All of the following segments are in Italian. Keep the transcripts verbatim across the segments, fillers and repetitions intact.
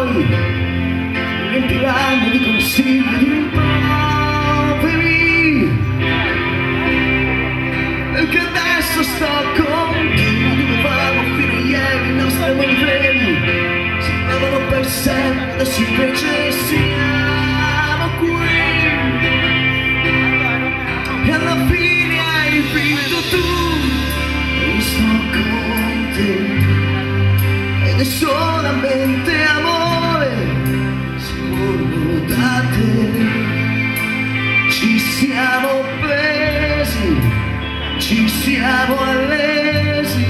fuori riempiranno di consigli di rimproveri, perché adesso sto con te. Dovevamo fino a ieri, i nostri amori veri sembravano per sempre, adesso invece siamo qui. E alla fine hai vinto tu, e sto con te, ed è solamente amore, solo da te. Ci siamo presi, ci siamo allesi.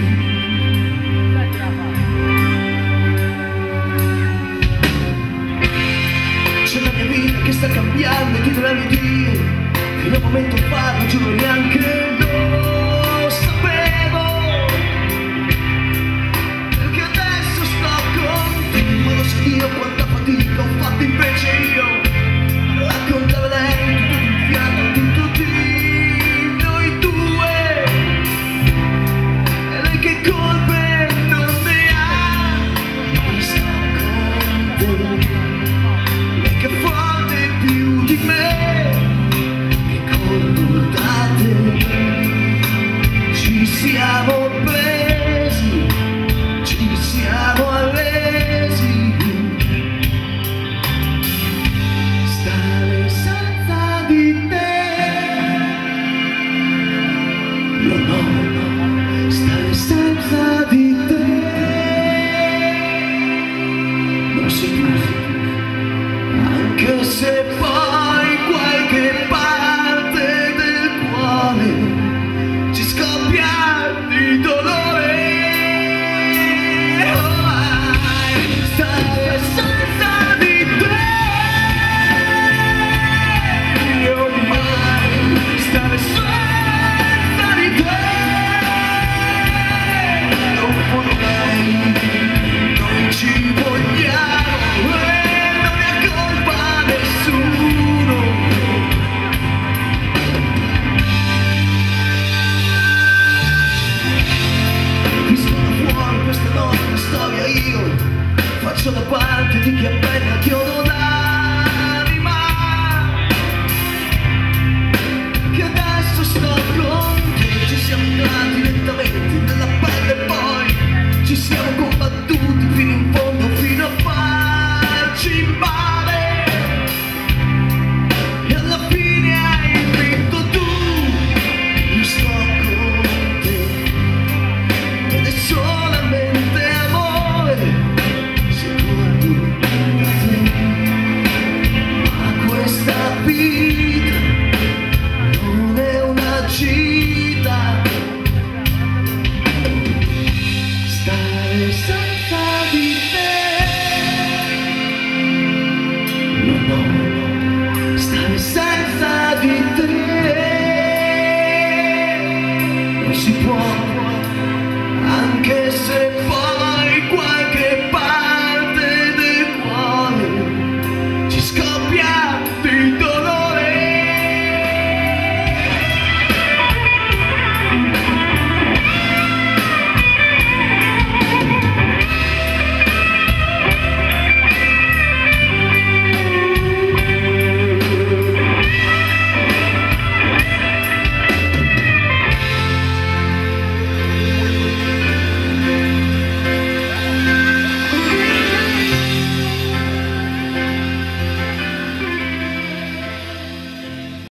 C'è la mia vita che sta cambiando e ti dovrei dire che da un momento fa non giuro neanche lo sapevo, perché adesso sto con te. Ma lo so io quanta fatica ho fatto invece io a raccontare a lei tutto di un fiato, tutto di noi due, e lei che colpe non ne ha. Ma sto con te, lei che è forte più di me, ci siamo presi, ci siamo allesi. Stare senza di te, no no no, stare senza di te, non sei tu, anche se poi qualche parte del cuore ci scoppia di dolore. Ormai stare senza di te, ormai stare senza di te, non potrei, noi ci vogliamo e non è colpa nessuno. Questa notte la storia io faccio da parte di chi appena chiodo